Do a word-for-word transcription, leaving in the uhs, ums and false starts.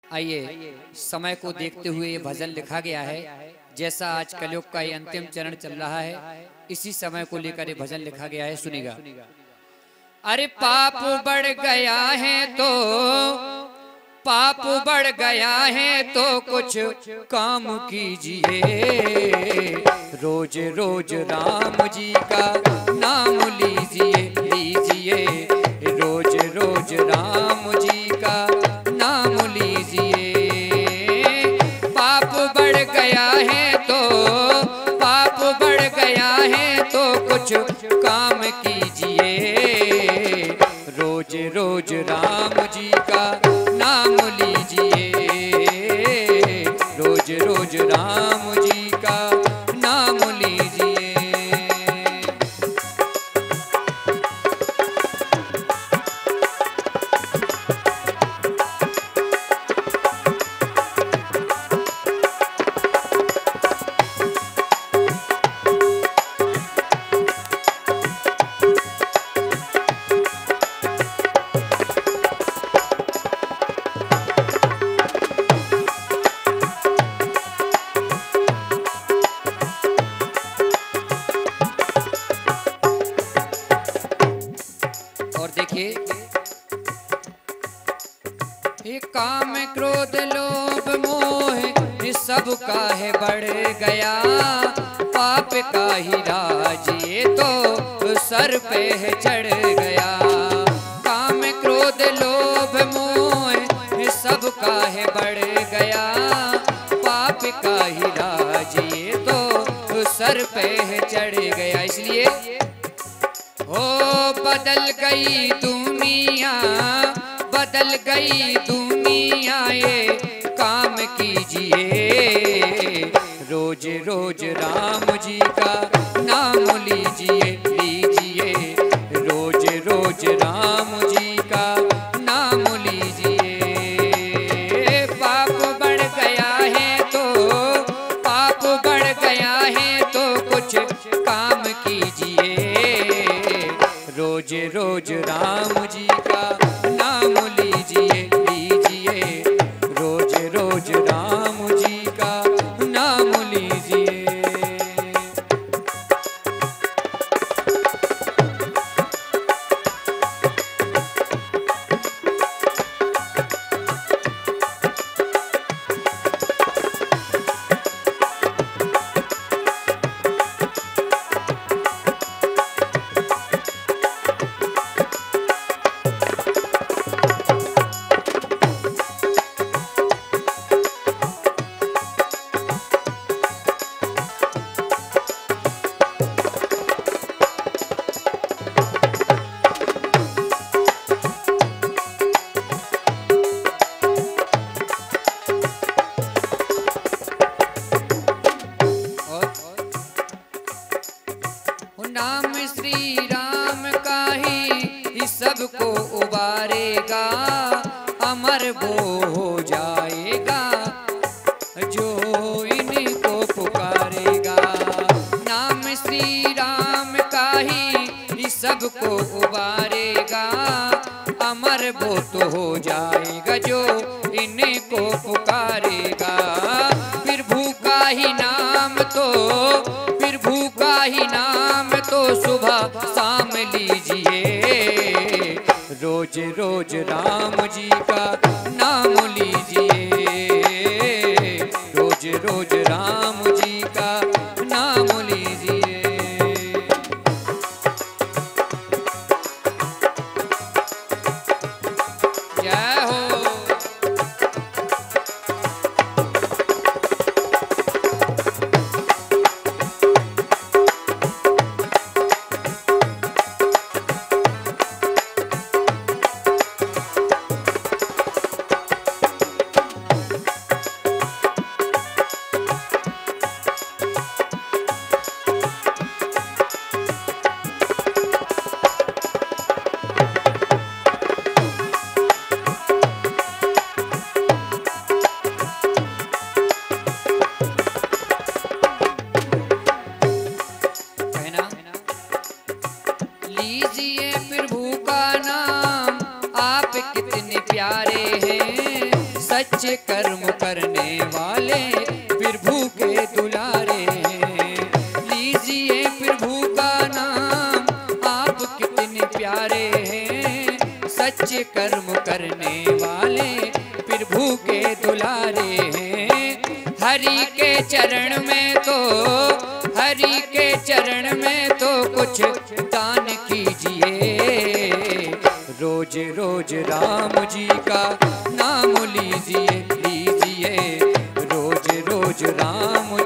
आइए समय को देखते हुए ये भजन लिखा गया है। जैसा आज कलयुग का ये अंतिम चरण चल रहा है, इसी समय को लेकर ये भजन लिखा गया है। सुनिएगा। अरे पाप बढ़ गया है तो पाप बढ़ गया है तो कुछ काम कीजिए, रोज रोज राम जी का नाम लीजिए लीजिए, रोज रोज राम जी का नाम लीजिए। पाप बढ़ गया है तो पाप बढ़ गया है तो कुछ काम कीजिए, रोज रोज राम जी का नाम लीजिए, रोज रोज राम जी का नाम लीजिए। और देखिए, ये काम क्रोध लोभ मोह सब काहे बढ़ गया, पाप का ही राज ये तो सर पे चढ़ गया। काम क्रोध लोभ मोह सब काहे बढ़ गया, पाप का ही राज ये तो सर पे चढ़ गया। इसलिए हो बदल गई दुनिया, बदल गई दुनिया, ये काम कीजिए, रोज रोज राम जी का नाम लीजिए लीजिए, रोज रोज राम जी का नाम लीजिए। पाप बढ़ गया है तो पाप बढ़ गया है तो कुछ काम कीजिए, रोज रोज राम जी का नाम लीजिए लीजिए, रोज रोज राम जी का नाम लीजिए। नाम श्री राम का ही सबको उबारेगा, अमर वो हो जाएगा जो इनको पुकारेगा। नाम श्री राम का ही सबको उबारेगा, अमर वो तो हो जाएगा जो इनको पुकारेगा। फिर भूखा ही नाम तो फिर भूखा ही नाम तो सुबह शाम लीजिए, रोज रोज राम जी का नाम लीजिए, रोज रोज राम जी का नाम लीजिए। जय हो। सच्चे कर्म करने वाले प्रभु के दुलारे हैं। लीजिए प्रभु का नाम आप कितने प्यारे हैं, सच्चे कर्म करने वाले प्रभु के दुलारे हैं। हरि के चरण में तो हरि के चरण में तो कुछ दान कीजिए, रोज रोज राम जी का नाम लीजिए लीजिए, रोज रोज राम